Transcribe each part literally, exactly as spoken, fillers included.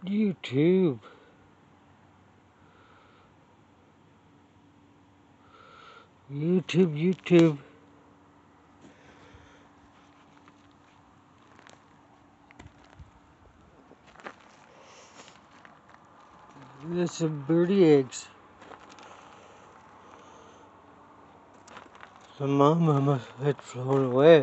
YouTube. YouTube, YouTube. There's some birdie eggs. The mama must have flown away.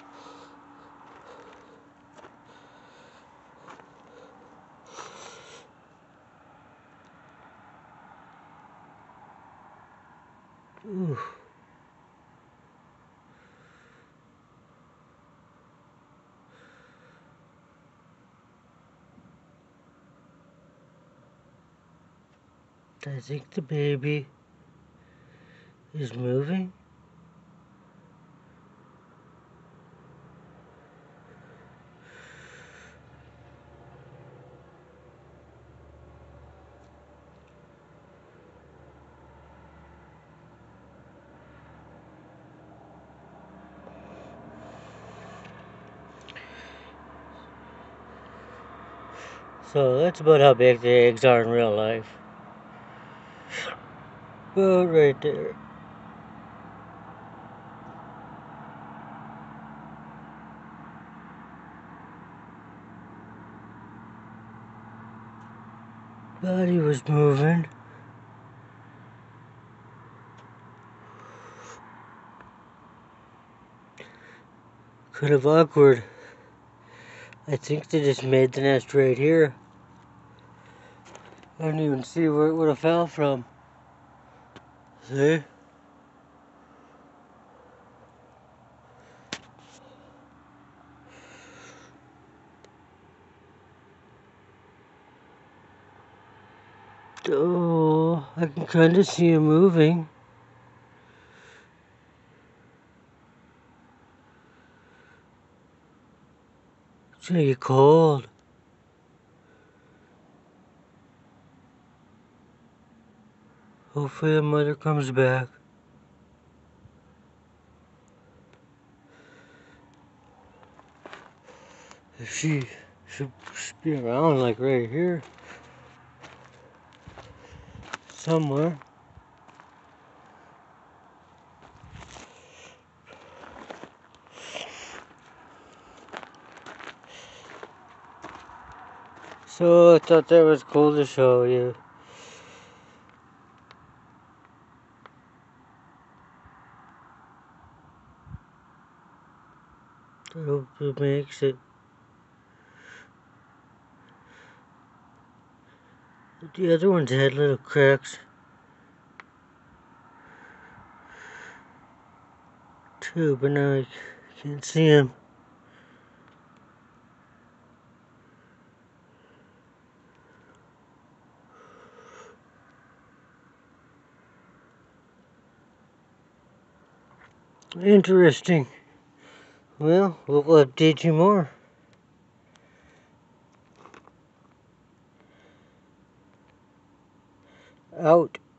Ooh. I think the baby is moving. So that's about how big the eggs are in real life. About right there. Body was moving. Kind of awkward. I think they just made the nest right here. I didn't even see where it would have fell from. See? Oh, I can kind of see him moving. It's gonna get cold. Hopefully the mother comes back. If she should be around, like right here. Somewhere. So I thought that was cool to show you. I hope it makes it. The other ones had little cracks too, but now I can't see them. Interesting. Well, we'll update you more. Out.